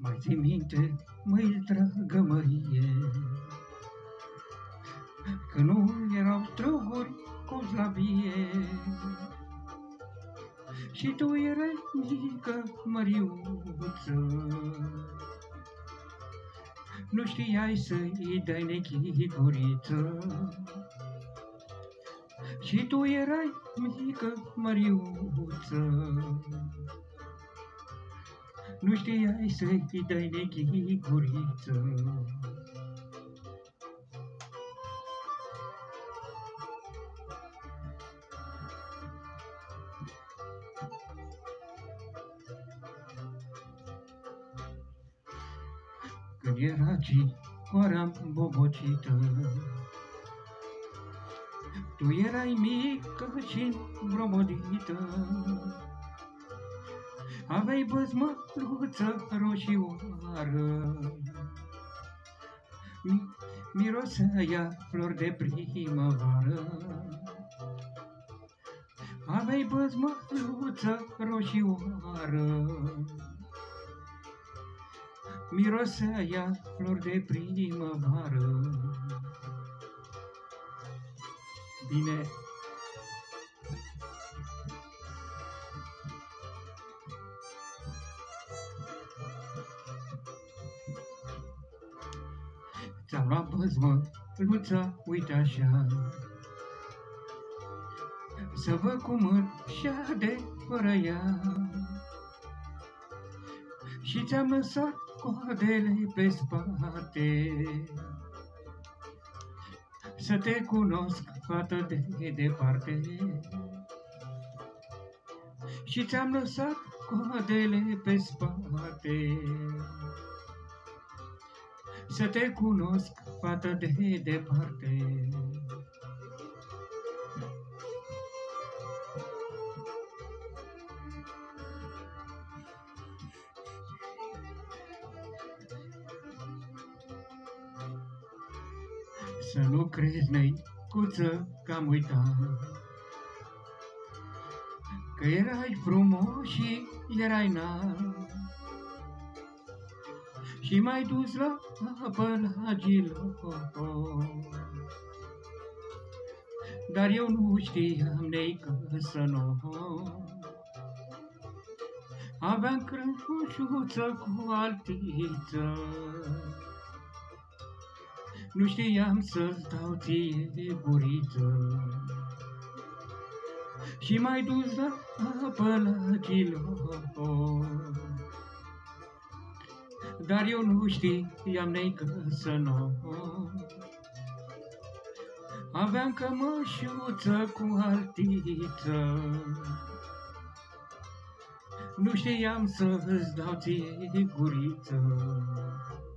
Mai ții minte, măi, dragă Mărie, că nu erau struguri cu slavie și tu erai mică Măriuță. Nu știai să-i dai nechituriță și tu erai mică Măriuță. Nu știai să-i dai nechituriță. Când era cicoara bobocită, tu erai mică și bromodită, aveai băzmăluță roșioară, mirosea flori de primăvară. Aveai băzmăluță roșioară, mirosea flori de primăvară. Bine. Ți-am luat băzmăluța, uite așa, să văd cum își fără ea. Și ți-am lăsat coadele pe spate, să te cunosc, fată de departe. Și ți-am lăsat coadele pe spate, să te cunosc, fată de departe. Să nu crezi, neicuță, că am uitat că erai frumos și erai înalt și m-ai dus la apă la Gilor. Dar eu nu știam, neică, să nu aveam crâncușuță cu altiță. Nu știam să-ți dau ție guriță și m-ai dus la apă la Gilor. Dar eu nu știam, neică, să nu aveam cămășuță cu altiță. Nu știam să-ți dau ție guriță